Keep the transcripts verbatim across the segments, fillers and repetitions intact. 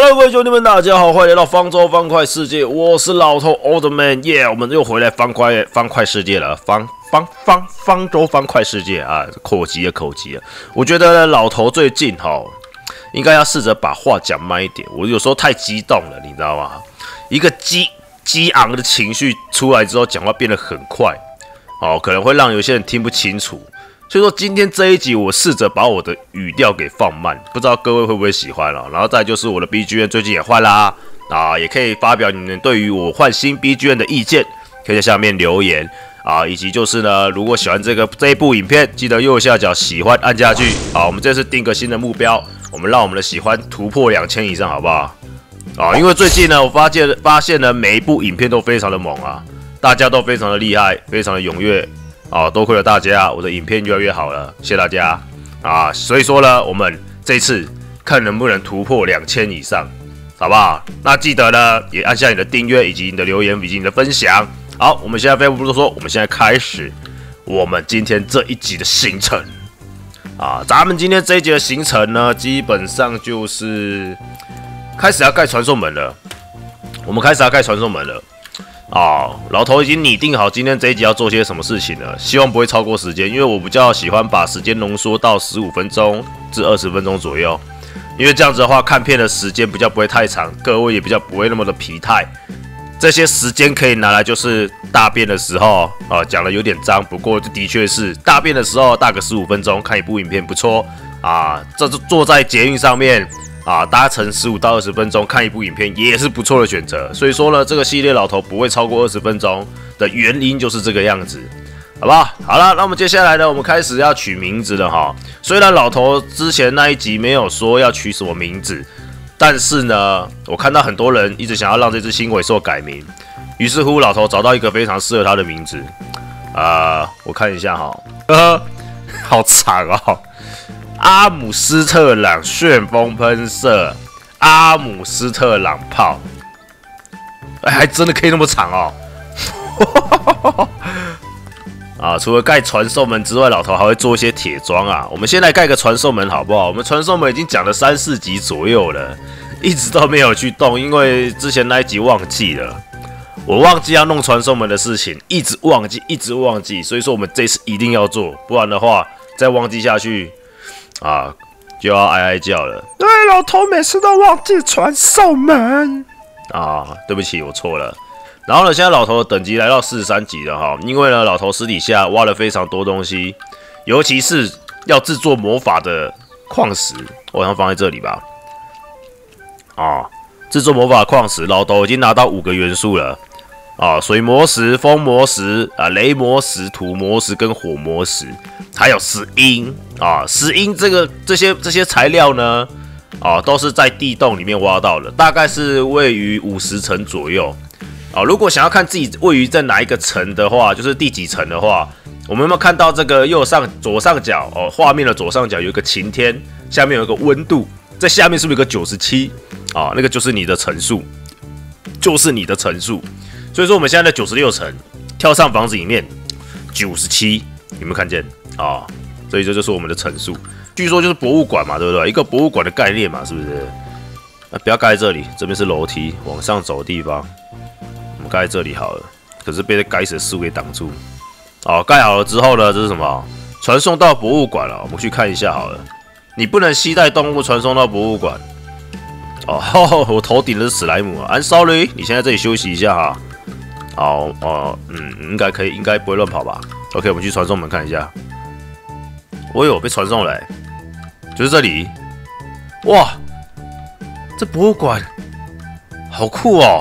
各位兄弟们，大家好，欢迎来到方舟方块世界，我是老头 Old Man， 耶、yeah, ！我们又回来方块方块世界了，方方方方舟方块世界啊，口急啊口急啊！我觉得老头最近哈，应该要试着把话讲慢一点，我有时候太激动了，你知道吗？一个激激昂的情绪出来之后，讲话变得很快，哦，可能会让有些人听不清楚。所以说今天这一集我试着把我的语调给放慢，不知道各位会不会喜欢啊？然后再就是我的 B G M 最近也换啦，啊，也可以发表你们对于我换新 B G M 的意见，可以在下面留言啊，以及就是呢，如果喜欢这个这一部影片，记得右下角喜欢按下去。好，我们这次定个新的目标，我们让我们的喜欢突破两千以上，好不好？啊，因为最近呢，我发现发现呢，每一部影片都非常的猛啊，大家都非常的厉害，非常的踊跃。哦，多亏了大家，我的影片越来越好了，谢谢大家啊！所以说呢，我们这次看能不能突破两千以上，好不好？那记得呢，也按下你的订阅，以及你的留言，以及你的分享。好，我们现在废话不多说，我们现在开始我们今天这一集的行程啊！咱们今天这一集的行程呢，基本上就是开始要盖传送门了，我们开始要盖传送门了。哦，老头已经拟定好今天这一集要做些什么事情了，希望不会超过时间，因为我比较喜欢把时间浓缩到十五分钟至二十分钟左右，因为这样子的话，看片的时间比较不会太长，各位也比较不会那么的疲态。这些时间可以拿来就是大便的时候，啊，讲的有点脏，不过的确是大便的时候大个十五分钟看一部影片不错啊，这坐在捷运上面。啊，搭乘十五到二十分钟看一部影片也是不错的选择。所以说呢，这个系列老头不会超过二十分钟的原因就是这个样子，好不好？好了，那我们接下来呢，我们开始要取名字了哈。虽然老头之前那一集没有说要取什么名字，但是呢，我看到很多人一直想要让这只新尾兽改名，于是乎老头找到一个非常适合他的名字。啊、呃，我看一下哈，呃，好长哦。阿姆斯特朗旋风喷射，阿姆斯特朗炮，哎，还真的可以那么长哦！啊，除了盖传送门之外，老头还会做一些铁桩啊。我们先来盖个传送门好不好？我们传送门已经讲了三四集左右了，一直都没有去动，因为之前那一集忘记了，我忘记要弄传送门的事情，一直忘记，一直忘记，所以说我们这次一定要做，不然的话再忘记下去。啊，就要哀哀叫了。对，老头每次都忘记传送门啊，对不起，我错了。然后呢，现在老头的等级来到四十三级了哈，因为呢，老头私底下挖了非常多东西，尤其是要制作魔法的矿石，我好像放在这里吧。啊，制作魔法的矿石，老头已经拿到五个元素了。啊，水魔石、风魔石、啊雷魔石、土魔石跟火魔石，还有石英啊，石英这个这些这些材料呢，啊都是在地洞里面挖到的，大概是位于五十层左右。啊，如果想要看自己位于在哪一个层的话，就是第几层的话，我们有没有看到这个右上左上角哦，画面的左上角有一个晴天，下面有一个温度，在下面是不是有个九十七？啊，那个就是你的层数，就是你的层数。所以说我们现在在九十六层，跳上房子里面九十七，有没有看见啊？所以这就是我们的层数。据说就是博物馆嘛，对不对？一个博物馆的概念嘛，是不是？啊，不要盖在这里，这边是楼梯往上走的地方，我们盖在这里好了。可是被这该死的事物给挡住。好，盖好了之后呢，这是什么？传送到博物馆了，我们去看一下好了。你不能携带动物传送到博物馆。哦，我头顶的是史莱姆啊 ！I'm sorry， 你先在这里休息一下哈。好哦，嗯，应该可以，应该不会乱跑吧 ？OK， 我们去传送门看一下。我有被传送了、欸，就是这里。哇，这博物馆好酷哦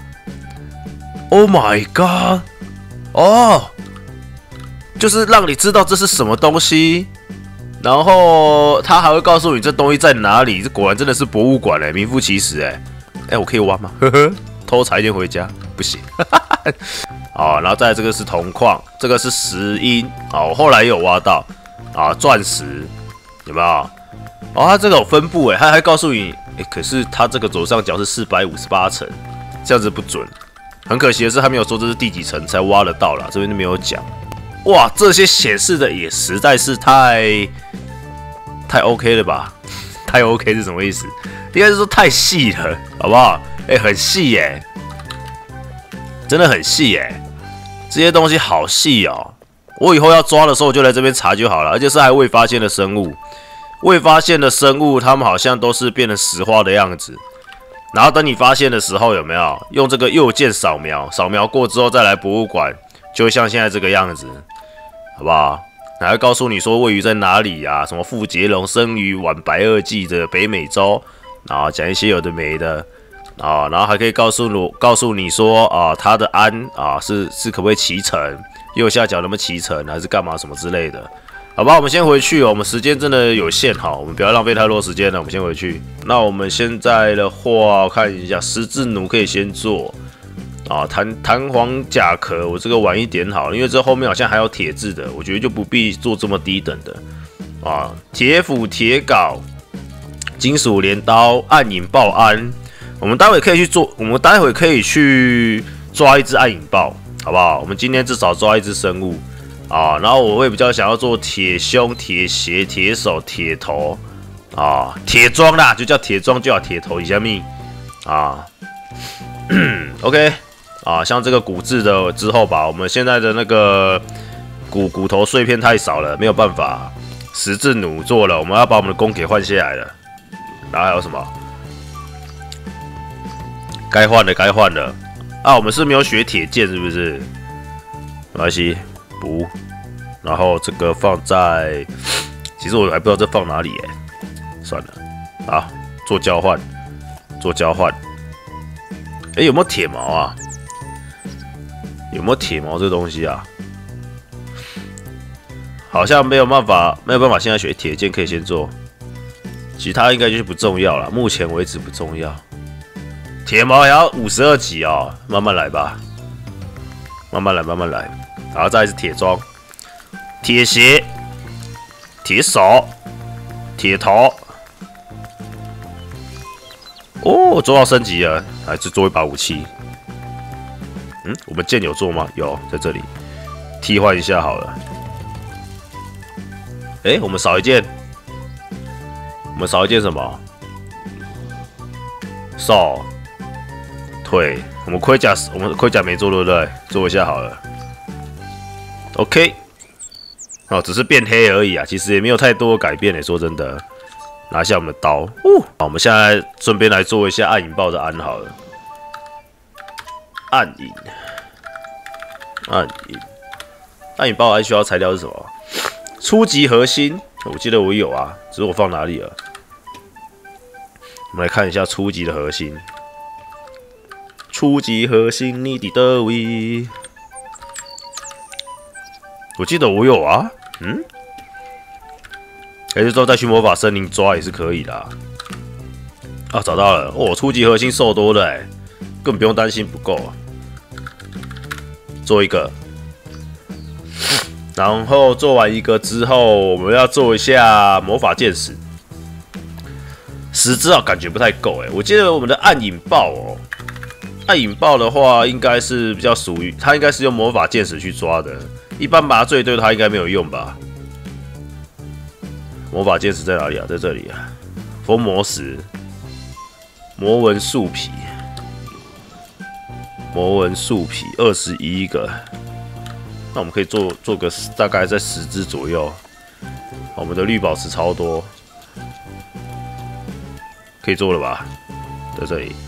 ！Oh my god！ 哦，就是让你知道这是什么东西，然后他还会告诉你这东西在哪里。这果然真的是博物馆哎、欸，名副其实哎、欸。哎、欸，我可以挖吗？呵呵，偷采一点回家。不行，好，然后再来这个是铜矿，这个是石英，好，我后来也有挖到啊，钻石有没有？哦，它这个有分布诶，它还告诉你，诶，可是它这个左上角是四百五十八层，这样子不准。很可惜的是，它没有说这是第几层才挖得到啦，这边都没有讲。哇，这些显示的也实在是太太 OK 了吧， 太 OK 是什么意思？应该是说太细了，好不好？哎、欸，很细耶、欸，真的很细耶、欸，这些东西好细哦。我以后要抓的时候，我就来这边查就好了，而且是还未发现的生物。未发现的生物，它们好像都是变成石化的样子。然后等你发现的时候，有没有用这个右键扫描？扫描过之后再来博物馆，就会像现在这个样子，好不好？还会告诉你说位于在哪里啊？什么富杰龙生于晚白垩纪的北美洲，然后讲一些有的没的啊，然后还可以告诉我告诉你说啊，它的鞍啊是是可不可以骑乘，右下角能不能骑乘，还是干嘛什么之类的。好吧，我们先回去哦。我们时间真的有限哈，我们不要浪费太多时间了。我们先回去。那我们现在的话，看一下十字弩可以先做啊。弹弹簧甲壳，我这个晚一点好了，因为这后面好像还有铁质的，我觉得就不必做这么低等的啊。铁斧、铁镐、金属镰刀、暗影豹鞍，我们待会可以去做，我们待会可以去抓一只暗影豹，好不好？我们今天至少抓一只生物。啊，然后我会比较想要做铁胸、铁鞋、铁手、铁头啊，铁装啦，就叫铁装就好，铁头以下密啊，OK 啊，像这个骨质的之后吧，我们现在的那个骨骨头碎片太少了，没有办法，十字弩做了，我们要把我们的弓给换下来了，然后还有什么？该换的该换的啊，我们是没有学铁剑是不是？没关系。补，然后这个放在，其实我还不知道这放哪里哎，算了，好，做交换，做交换。哎、欸，有没有铁矛啊？有没有铁矛这东西啊？好像没有办法，没有办法，现在学铁剑可以先做，其他应该就是不重要了，目前为止不重要。铁矛还要五十二级哦，慢慢来吧，慢慢来，慢慢来。然后再来是铁装、铁鞋、铁手、铁头。哦，做到升级了，来就做一把武器。嗯，我们剑有做吗？有，在这里替换一下好了。哎、欸，我们少一件，我们少一件什么？手、腿。我们盔甲，我们盔甲没做对不对？做一下好了。OK， 哦，只是变黑而已啊，其实也没有太多的改变诶。说真的，拿下我们的刀，哦，好，我们现在顺便来做一下暗影豹的鞍好了。暗影，暗影，暗影豹还需要材料是什么？初级核心，我记得我有啊，只是我放哪里了？我们来看一下初级的核心。初级核心，你的德位。我记得我有啊，嗯，还是说再去魔法森林抓也是可以的啊。啊，找到了，哦，初级核心瘦多了哎，根本不用担心不够啊。做一个，然后做完一个之后，我们要做一下魔法剑矢。十只啊，感觉不太够哎。我记得我们的暗影豹哦，暗影豹的话，应该是比较属于它应该是用魔法剑矢去抓的。一般麻醉对它应该没有用吧？魔法剑矢在哪里啊？在这里啊！封魔石、魔纹树皮、魔纹树皮二十一个，那我们可以做做个大概在十只左右。我们的绿宝石超多，可以做了吧？在这里，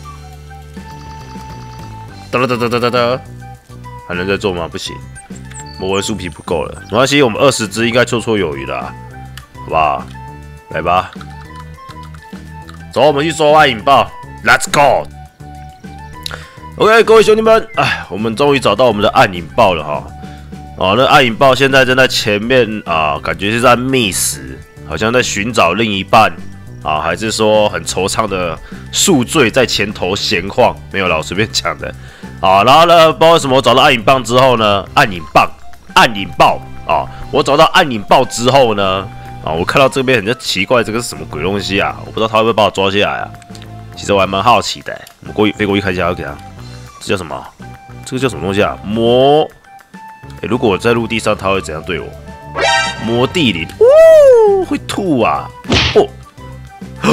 哒哒哒哒哒哒哒，还能再做吗？不行。魔纹树皮不够了，没关系，我们二十只应该绰绰有余啦，好不好？来吧，走，我们去抓暗影豹 ，Let's go！ OK， 各位兄弟们，哎，我们终于找到我们的暗影豹了哈！哦，那暗影豹现在正在前面啊，感觉是在觅食，好像在寻找另一半啊，还是说很惆怅的宿醉在前头闲晃？没有啦，我随便讲的啊。然后呢，不知道为什么我找到暗影棒之后呢，暗影棒。暗影豹啊！我找到暗影豹之后呢，啊，我看到这边很奇怪，这个是什么鬼东西啊？我不知道他会不会把我抓下来啊？其实我还蛮好奇的、欸。我们过去飞过去看一下，要给他，这叫什么？这个叫什么东西啊？魔……哎、欸，如果我在陆地上，他会怎样对我？魔地灵，哦，会吐啊！哦，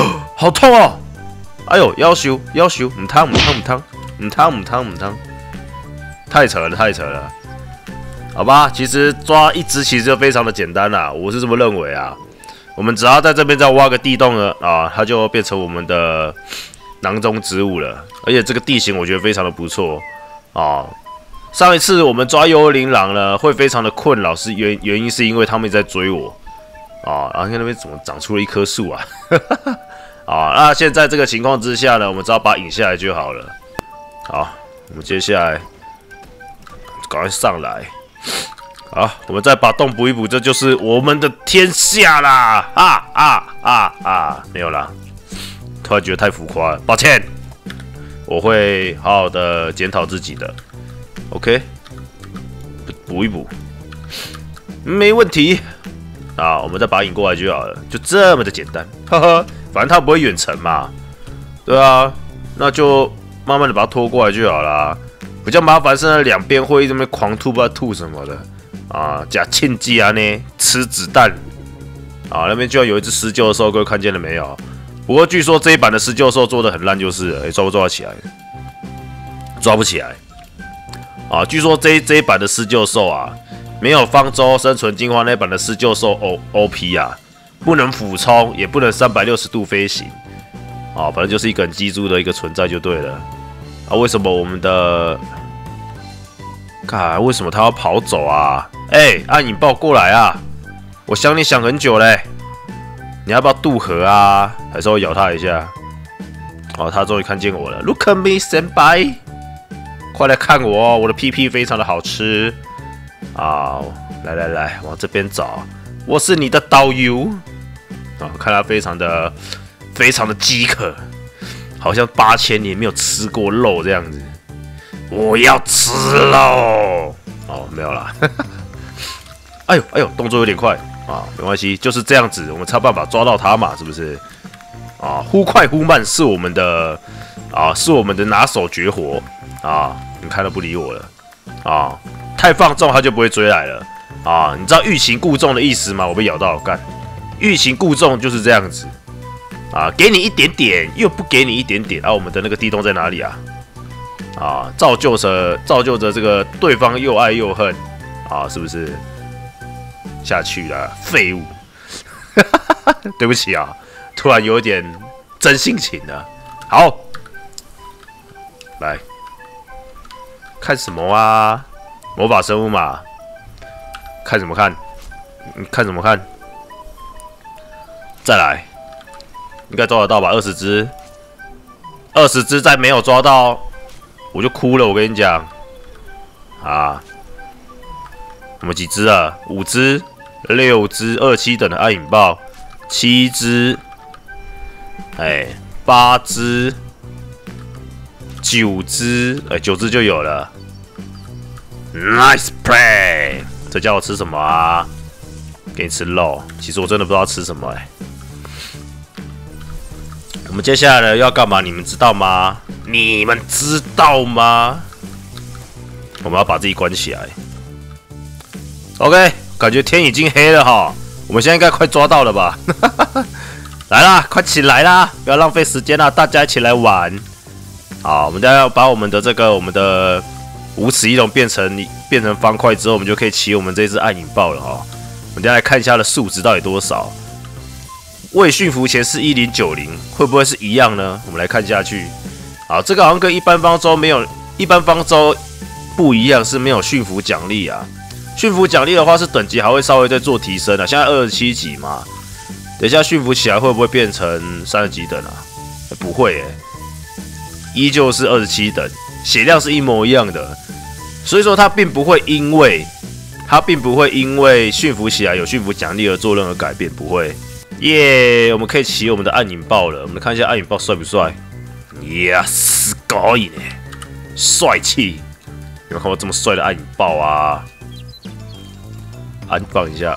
好痛哦！哎呦，要求要求，唔汤唔汤唔汤唔汤唔汤唔汤，太扯了太扯了。好吧，其实抓一只其实就非常的简单啦，我是这么认为啊。我们只要在这边再挖个地洞呢，啊，它就变成我们的囊中之物了。而且这个地形我觉得非常的不错啊。上一次我们抓幽灵狼呢，会非常的困扰，是原原因是因为他们在追我啊。然后看那边怎么长出了一棵树啊？啊，那现在这个情况之下呢，我们只要把它引下来就好了。好，我们接下来赶快上来。好，我们再把洞补一补，这就是我们的天下啦！啊啊啊啊！没有啦，突然觉得太浮夸了，抱歉，我会好好的检讨自己的。OK， 补一补，没问题。啊，我们再把它引过来就好了，就这么的简单。呵呵，反正它不会远程嘛，对啊，那就慢慢的把它拖过来就好啦。比较麻烦是那两边会这么狂吐，不知道吐什么的。啊，假庆忌啊呢，吃子弹啊，那边居然有一只施救兽，各位看见了没有？不过据说这一版的施救兽做的很烂，就是了，欸、抓不抓得起来？抓不起来啊！据说这这一版的施救兽啊，没有方舟生存进化那版的施救兽 O O P 啊，不能俯冲，也不能三百六十度飞行啊，反正就是一个很基础的一个存在就对了啊。为什么我们的？看，为什么他要跑走啊？哎、欸，暗影豹过来啊！我想你想很久嘞，你要不要渡河啊？还是我咬他一下？哦，他终于看见我了 ！Look at me, senpai！ 快来看我哦，我的屁屁非常的好吃啊！来来来，往这边找，我是你的导游啊！看他非常的非常的饥渴，好像八千年没有吃过肉这样子。我要吃肉哦，没有啦。哎呦哎呦，动作有点快啊，没关系，就是这样子，我们才有办法抓到它嘛，是不是？啊，忽快忽慢是我们的啊，是我们的拿手绝活啊！你看都不理我了啊，太放纵它就不会追来了啊！你知道欲擒故纵的意思吗？我被咬到，干！欲擒故纵就是这样子啊，给你一点点，又不给你一点点啊！我们的那个地洞在哪里啊？啊，造就着造就着这个对方又爱又恨啊，是不是？下去了，废物！对不起啊，突然有点真性情了。好，来看什么啊？魔法生物嘛，看什么看？你看什么看？再来，应该抓得到吧？二十只，二十只再没有抓到。我就哭了，我跟你讲，啊，我们几只啊？五只、六只，二七等的暗影豹，七只，哎，八只，九只，哎，九只就有了 ，nice play！ 这叫我吃什么啊？给你吃肉，其实我真的不知道吃什么哎、欸。我们接下来要干嘛？你们知道吗？你们知道吗？我们要把自己关起来。OK， 感觉天已经黑了哈，我们现在应该快抓到了吧？来啦，快起来啦！不要浪费时间啦，大家一起来玩。好，我们等下要把我们的这个我们的无齿翼龙变成变成方块之后，我们就可以骑我们这只暗影豹了哈。我们等下来看一下它的数值到底多少。未驯服前是一零九零，会不会是一样呢？我们来看下去。好，这个好像跟一般方舟没有，一般方舟不一样，是没有驯服奖励啊。驯服奖励的话是等级还会稍微再做提升啊，现在二十七级嘛，等一下驯服起来会不会变成三十几等啊？欸、不会耶、欸，依旧是二十七等，血量是一模一样的，所以说它并不会因为它并不会因为驯服起来有驯服奖励而做任何改变，不会。耶、yeah ，我们可以骑我们的暗影豹了。我们看一下暗影豹帅不帅？呀，すごい呢，帅气！有没有看过这么帅的暗影豹啊？安放一下，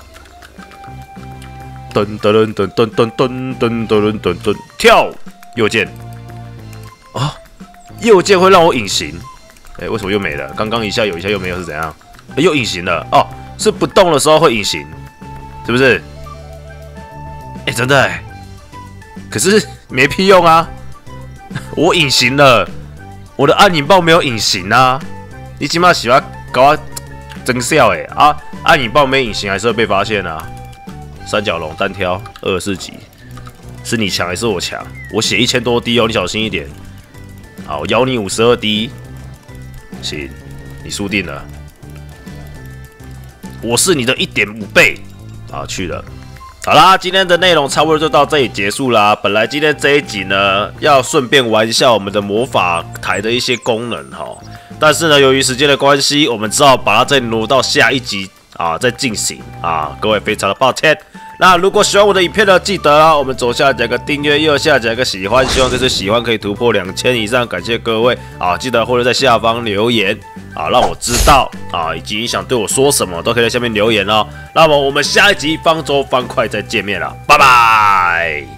噔噔噔噔噔噔噔噔噔噔，跳右键啊！右键会让我隐形。哎、欸，为什么又没了？刚刚一下有一下又没有是怎样？欸、又隐形了哦，是不动的时候会隐形，是不是？哎、欸，真的哎、欸，可是没屁用啊！我隐形了，我的暗影豹没有隐形啊！你起码喜欢搞我真笑哎啊！暗影豹没隐形还是会被发现啊！三角龙单挑二十四级，是你强还是我强？我血一千多滴哦，你小心一点。好，我咬你五十二滴，行，你输定了。我是你的一点五倍啊！去了。好啦，今天的内容差不多就到这里结束啦。本来今天这一集呢，要顺便玩一下我们的魔法台的一些功能哈，但是呢，由于时间的关系，我们只好把它再挪到下一集啊再进行啊。各位非常的抱歉。那如果喜欢我的影片呢，记得啊，我们左下角个订阅，右下角个喜欢，希望这次喜欢可以突破两千以上，感谢各位啊！记得或者在下方留言啊，让我知道啊，以及你想对我说什么，都可以在下面留言哦。那么我们下一集方舟方块再见面了，拜拜。